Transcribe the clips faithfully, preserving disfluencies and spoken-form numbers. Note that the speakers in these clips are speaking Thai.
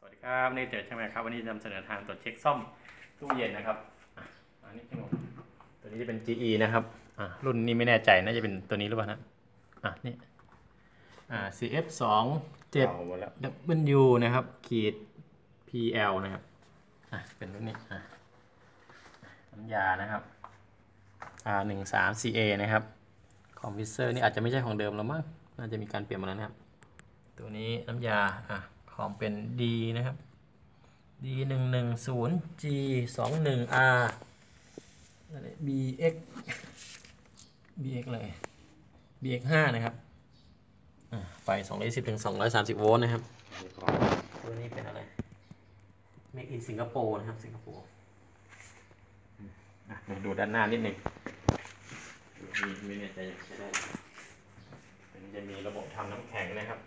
วัสดีครับนี่เจอใช่ไหมครับวันนี้นำเสนอทางตรวจเช็คซ่อมตู้เย็นนะครับอันนี้พี่หนุ่มตัวนี้จะเป็น จี อี นะครับอ่ะรุ่นนี้ไม่แน่ใจน่าจะเป็นตัวนี้หรือเปล่านะอ่ะนี่อ่า ซี เอฟ สอง เจ็ด ดับเบิลยู นะครับขีด พี แอล นะครับอ่ะเป็นรุ่นนี้อ่ะน้ำยานะครับอ่าหนึ่งสาม ซี เอ นะครับคอมพิวเซอร์นี่อาจจะไม่ใช่ของเดิมแล้วมั้งน่าจะมีการเปลี่ยนมาแล้วนะครับตัวนี้น้ำยาอ่ะของเป็น D นะครับ D หนึ่งหนึ่งศูนย์ G สองหนึ่ง R BX BX เลย BX ห้านะครับไฟสองร้อยยี่สิบถึงสองร้อยสามสิบโวลต์นะครับตัวนี้เป็นอะไร Make in Singapore นะครับสิงคโปร์มาดูด้านหน้านิดหนึ่งมีมีเนี่ยจะใช้ได้มันจะมีระบบทำน้ำแข็งนะครับ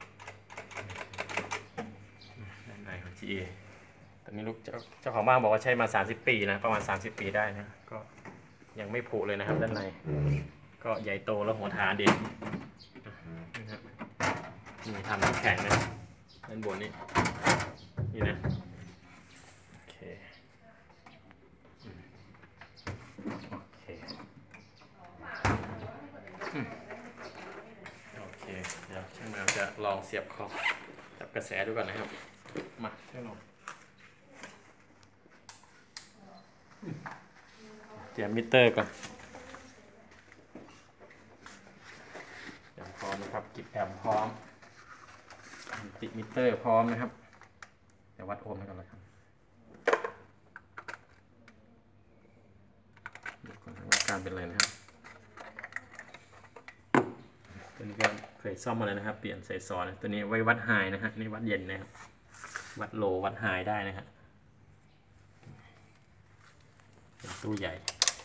ด้านในของ จี เอ ตอนนี้ลูกเจ้าของบ้านบอกว่าใช้มาสามสิบปีนะประมาณสามสิบปีได้นะก็ยังไม่ผุเลยนะครับด้านในก็ใหญ่โตแล้วหัวฐานดีนี่ทำน้ำแข็งนะด้านบนนี้นี่นะโอเคโอเคโอเคเดี๋ยวช่างแมวจะลองเสียบคอมจับกระแสดูก่อนนะครับมาช่วยลองเตรียมมิเตอร์ก่อนเตรียมพร้อมนะครับกิบแอมพร้อมติดมิเตอร์พร้อมนะครับเดี๋ยววัดโอห์มให้กันแล้วครับดูก่อนว่าการเป็นอะไรนะครับตัวนี้ก็เคยซ่อมมาแล้วนะครับเปลี่ยนสายสอนตัวนี้ไว้วัดไฮนะฮะนี่วัดเย็นนะครับวัดโลวัดไฮได้นะครับเป็นตู้ใหญ่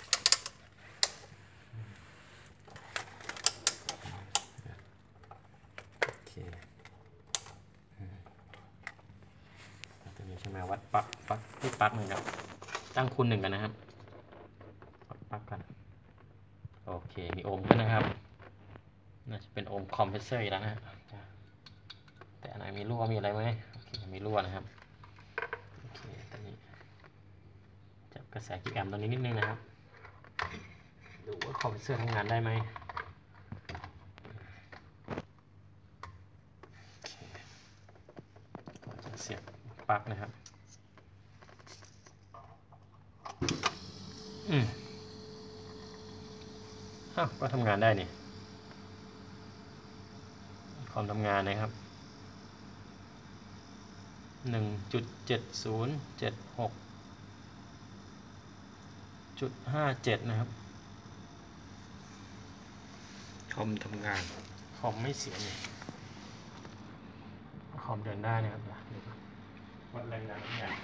ตัวนี้ใช่ไหมวัดปลั๊กปลั๊กที่ปลั๊กหนึ่งครับตั้งคูณหนึ่งกันนะครับวัดปลั๊กกันโอเคมีโอห์มกันนะครับน่าจะเป็นโอห์มคอมเพรสเซอร์อีกแล้วนะแต่อันไหนมีรั่วมีอะไรไหมโอเคมีรั่วนะครับโอเคตอนนี้จับกระแสกิกแอมตรงนี้นิดนึงนะครับดูว่าคอมเพรสเซอร์ทำงานได้ไหมเสียบปลั๊กนะครับอืมอ้าวก็ทำงานได้นี่คอมทำงานนะครับหนึ่งจุดเจ็ดศูนย์เจ็ดหกจุดห้าเจ็ดนะครับคอมทำงานคอมไม่เสียเลยคอมเดินได้นะครับวัดแรงดันน้ำยา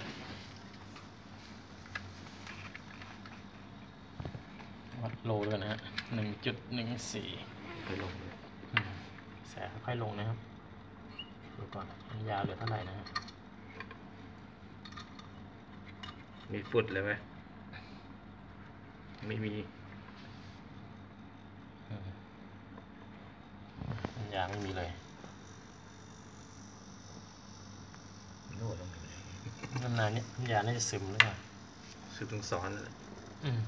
วัดโลด้วยนะฮะหนึ่งจุดหนึ่งสี่ค่อยลงแสงค่อยลงนะครับดูก่อนน้ำยาเหลือเท่าไหร่นะฮะมีฟุตเลยไหมไม่มีน้ำยาไม่มีเลยโน่ลงเลยน้ำยาเนี่ยน้ำยาน่าจะซึมหรือเปล่าซึมตรงซ้อนเลยอืม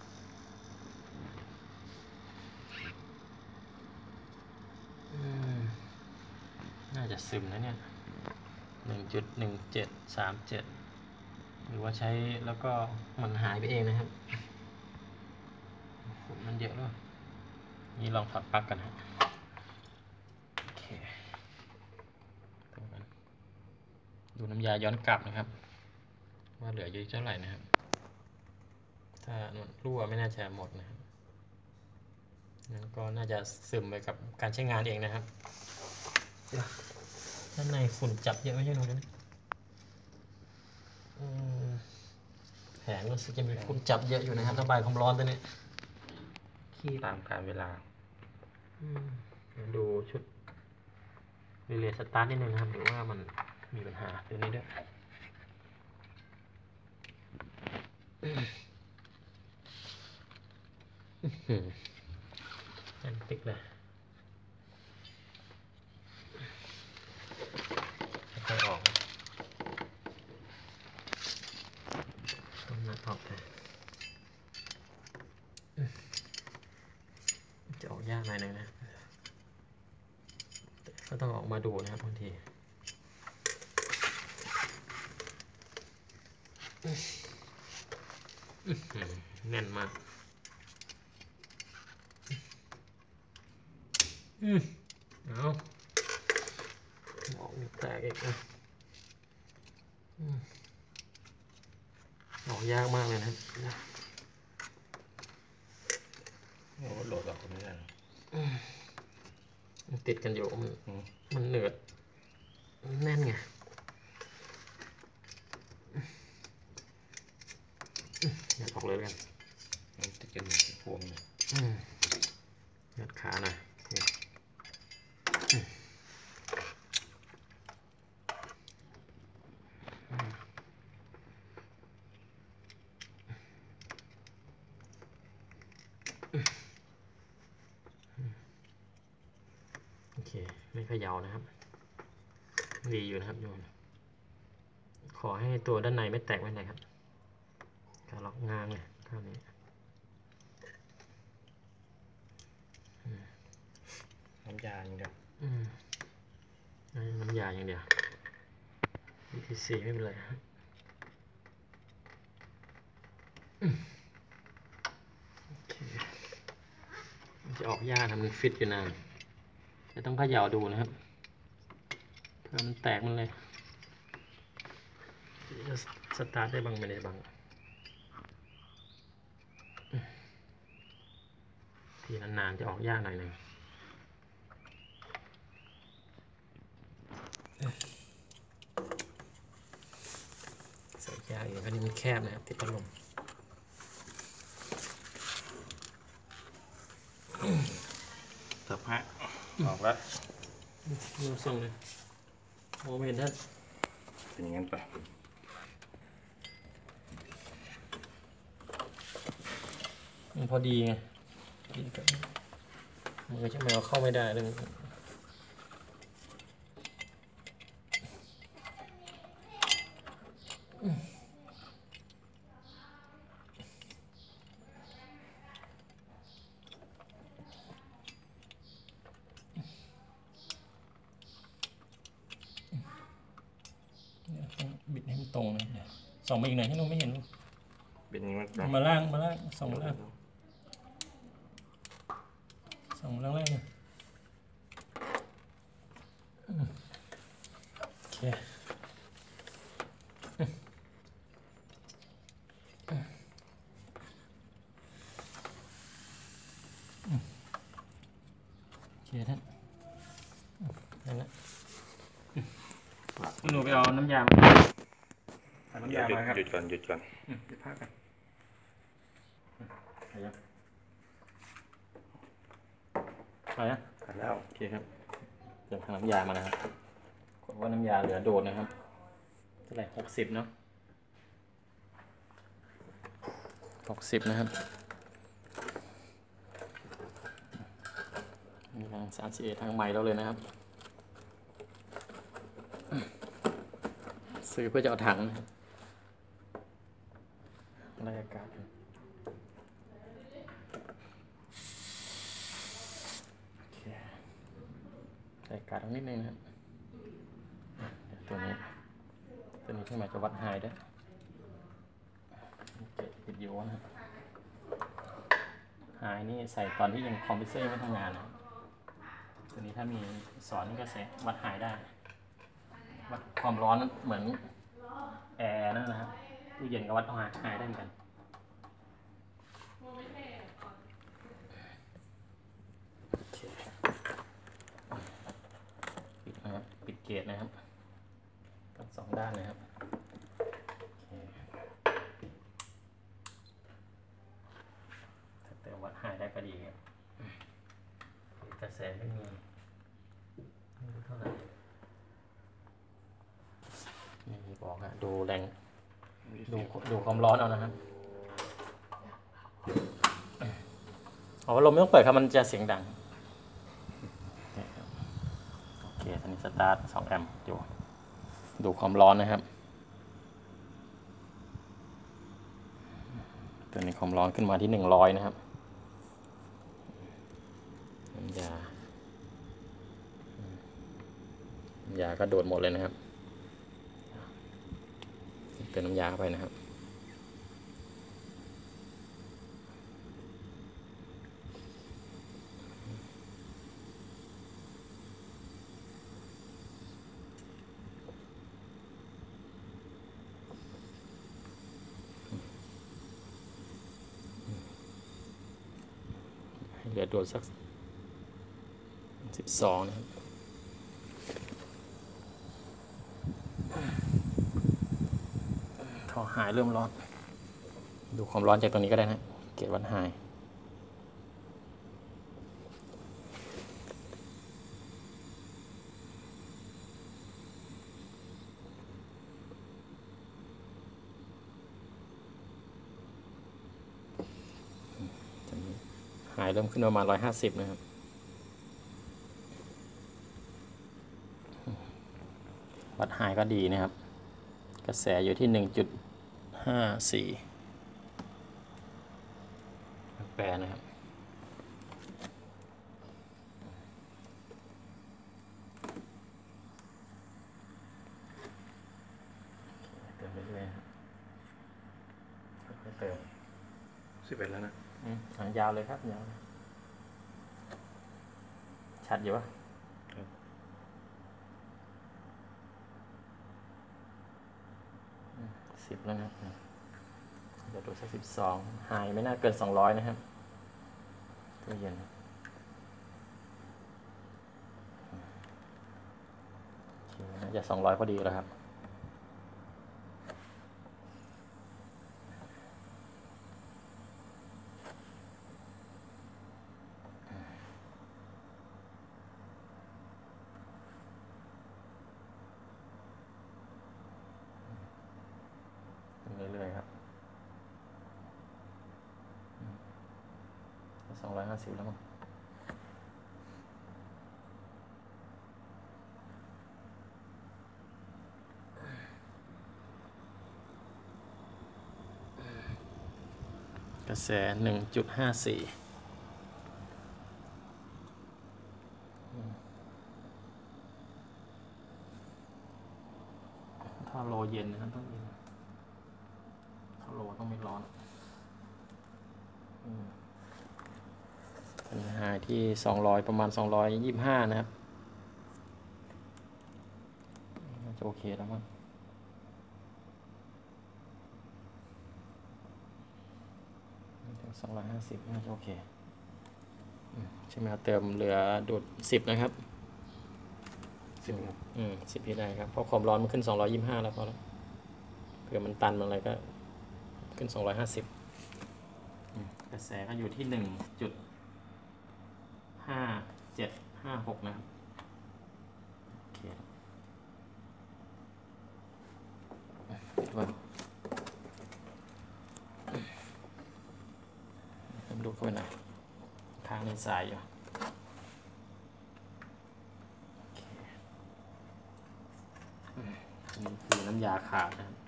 น่าจะซึมนะเนี่ยหนึ่งจุดหนึ่งเจ็ดสามเจ็ดหรือว่าใช้แล้วก็มันหายไปเองนะครับฝุ่นมันเยอะด้วยนี่ลองถอดปลั๊กกันฮะโอเคดูน้ำยาย้อนกลับนะครับว่าเหลืออยู่เท่าไหร่นะครับถ้ารั่วไม่น่าจะหมดนะครับนั้นก็น่าจะซึมไปกับการใช้งานเองนะครับด้านในฝุ่นจับเยอะไม่ใช่หรอเนี่ยแผงรู้สึกจะมีฝุ่นจับเยอะอยู่นะครับระบายความร้อนตัวนี้ขี้ตามกาลเวลาดูชุดรีเลย์สตาร์ทนิดนึงนะครับดูว่ามันมีปัญหาตัวนี้ด้วยแอนติกเลยค่อยออกากหน่อยนึงนะก็ต้องออกมาดูนะครับบางทีแน่นมากอืมเอาออกแตกอีกนะออกยากมากเลยนะโอ้โหลดออกไม่ได้มันติดกันอยู่มันมันเหนืดแน่นไงอยากออกเลยกันมันติดกันพวงเลยงัดขาหน่อยโอเคไม่เขย่านะครับดีอยู่นะครับโยนขอให้ตัวด้านในไม่แตกไม่ไหนครับการล็อกงางเลยเท่านี้น้ำยาอย่างเดียวน้ำยาอย่างเดียววิธีสี่ไม่เป็นไรครับจะออกยากนะมันฟิตอยู่นานจะต้องเขย่าดูนะครับเพื่อมันแตกมันเลยจะสตาร์ทได้บ้างไม่ได้บ้างทีนานๆจะออกยากหน่อยหนึ่งใส่ยากอีกอันนี้มันแคบนะครับติดพัดลมสับฮะออกแล้วดูทรงเลยมองไม่เห็นท่านเป็นอย่างนั้นไปมันพอดีไงมันก็จะไม่เอาเข้าไม่ได้เลยบิดให้มันตรงนะส่องไปอีกหน่อยให้หนูไม่เห็นเป็นอย่างนั้นมาล่างมาล่างส่องมาล่างส่องมาล่างล่างโอเคโอเคท่านนั่นแหละหนูไปเอาน้ำยาน้ำยามาครับหยุดก่อนหยุดก่อนหยุดพักกันไปยังไปยังไปแล้วโอเคครับเดี๋ยวทำน้ำยามานะครับกดว่าน้ำยาเหลือโดดนะครับเท่าไหร่หกสิบเนาะหกสิบนะครับนี่ทางสามสิบเอ็ดทางใหม่เราเลยนะครับซื้อเพื่อจะเอาถังไล่อากาศโอเคไล่อากาศตรงนิดนึงนะครับตัวนี้ตัวนี้ที่มาจะวัดไฮได้เจ็ดติดอยู่นะครับไฮนี่ใส่ตอนที่ยังคอมพิวเตอร์ไม่ทำงานนะตัวนี้ถ้ามีสอนนี่ก็ใส่วัดไฮได้วัดความร้อนเหมือนแอร์นั่นนะครับตู้เย็นก็วัดไฮได้เหมือนกันปิดนะครับปิดเกจนะครับทั้งสองด้านนะครับแต่วัดไฮได้ก็ดีครับกระแสไม่มีไม่รู้เท่าไหร่ไม่มีบอกฮะดูแรงดูดูความร้อนเอานะครับอ๋อลมไม่ต้องเปิดครับมันจะเสียงดังโอเคตอนนี้สตาร์ทสองแอมป์อยู่ดูความร้อนนะครับตัวนี้ความร้อนขึ้นมาที่หนึ่งร้อยนะครับำยาก็โดดหมดเลยนะครับเติมน้ำยาเข้าไปนะครับเหลือโดดสักสิบสองนะครับท่อหายเริ่มร้อนดูความร้อนจากตรงนี้ก็ได้นะเกจวัดไฮหายเริ่มขึ้นประมาณร้อยห้าสิบนะครับวัดไฮก็ดีนะครับกระแสอยู่ที่ หนึ่งจุดห้าสี่ แปรนะครับเติมเรื่อยๆครับค่อยๆเติมสิบเอ็ดแล้วนะอืมยาวเลยครับยาวเลยชัดอยู่ปะสิบแล้วนะครับเดี๋ยวดูสักสิบสองไฮไม่น่าเกินสองร้อยนะครับตู้เย็นน่าจะสองร้อยพอดีแล้วครับเรื่อยๆครับสองร้อยห้าสิบแล้วมั้งกระแส หนึ่งจุดห้าสี่ ถ้าโลเย็นนะครับต้องเย็นถ้าโลต้องไม่ร้อนเป็นไฮที่สองร้อยประมาณสองร้อยยี่สิบห้านะครับน่าจะโอเคแล้วมั้งสองร้อยห้าสิบน่าจะโอเคใช่ไหมครับเติมเหลือดูดสิบนะครับสิบครับอืมสิบพีได้ครับเพราะความร้อนมันขึ้นสองร้อยยี่สิบห้าแล้วพอแล้วเผื่อมันตันมันอะไรก็ขึ้นสองร้อยห้าสิบกระแสก็อยู่ที่หนึ่งจุดห้าเจ็ดห้าหกนะครับโอเคดูเข้าไปหน่อยทางในสายอยู่นี่คือน้ำยาขาดนะครับ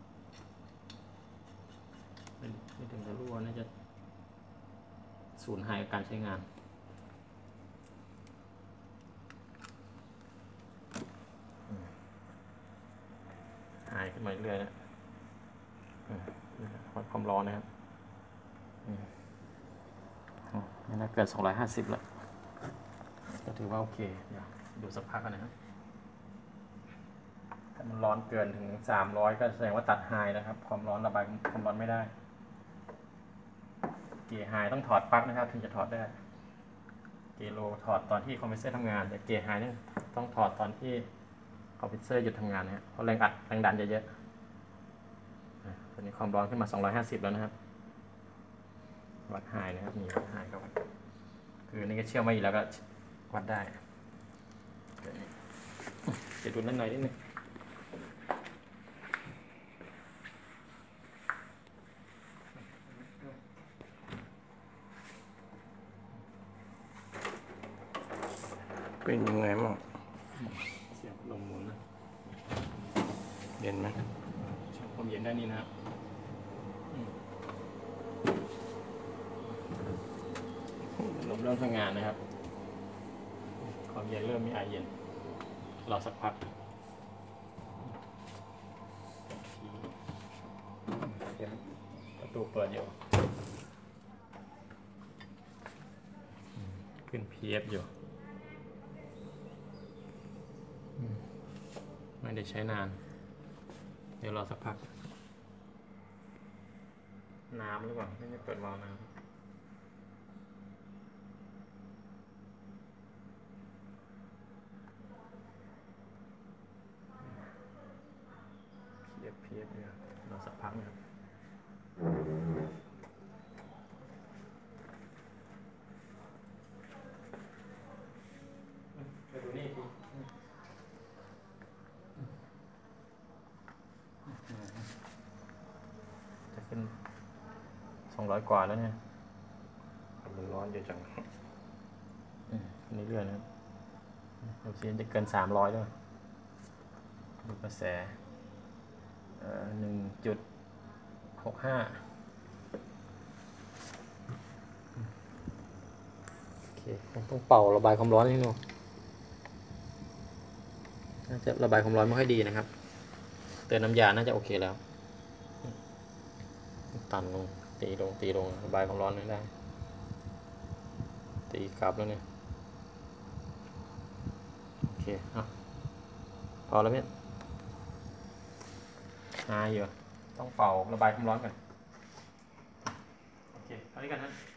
ไม่ถึงจะรั่วน่าจะสูญหายกับการใช้งานหายขึ้นมาเรื่อยๆนะวัดความร้อนนะครับนี่น่าเกินสองร้อยห้าสิบแล้วก็ถือว่าโอเคเดี๋ยวดูสักพักกันนะครับถ้ามันร้อนเกินถึงสามร้อยก็แสดงว่าตัดไฮนะครับความร้อนระบายความร้อนไม่ได้เกียร์ไฮต้องถอดปลั๊กนะครับถึงจะถอดได้เกียร์โลถอดตอนที่คอมเพรสเซอร์ทำงานแต่เกียร์ไฮนี่ต้องถอดตอนที่คอมเพรสเซอร์หยุดทำงานนะฮะเพราะแรงอัดแรงดันเยอะๆตอนนี้ความร้อนขึ้นมาสองร้อยห้าสิบแล้วนะครับวัดไฮนะครับมีวัดไฮก็วัดคือนี่ก็เชื่อมมาอยู่แล้วก็วัดได้จะดูนั่นหน่อยนิดนึงเป็นยังไงบ้างเสียงลมหมุนนะเย็นไหมความเย็นได้นี่นะครับลมเริ่มทำงานนะครับความเย็นเริ่มมีไอเย็นรอสักพักประตูเปิดอยู่ขึ้น พี เอฟ อยู่ไม่ได้ใช้นานเดี๋ยวรอสักพักน้ำหรือเปล่าไม่ได้เปิดวาล์วน้ำเพียบเพียบเนี่ยรอสักพักนะครับไปดูนี่ทีจะขึ้นสองร้อยกว่าแล้วเนี่ยมันร้อนเยอะจังอืมนี่เรื่อยนะครับดูสิจะเกินสามร้อยแล้วดูกระแสเอ่อหนึ่งจุดหกห้าโอเคต้องเป่าระบายความร้อนนิดนึงน่าจะระบายความร้อนไม่ค่อยดีนะครับเตือนน้ำยาน่าจะโอเคแล้วตันลงตีลงตีลงระบายความร้อนไม่ได้ตีกลับแล้วเนี่ยโอเคอ่ะพอแล้วเนี่ยหายอยู่ต้องเป่าระบายความร้อนกันโอเคเอานี้กันนะ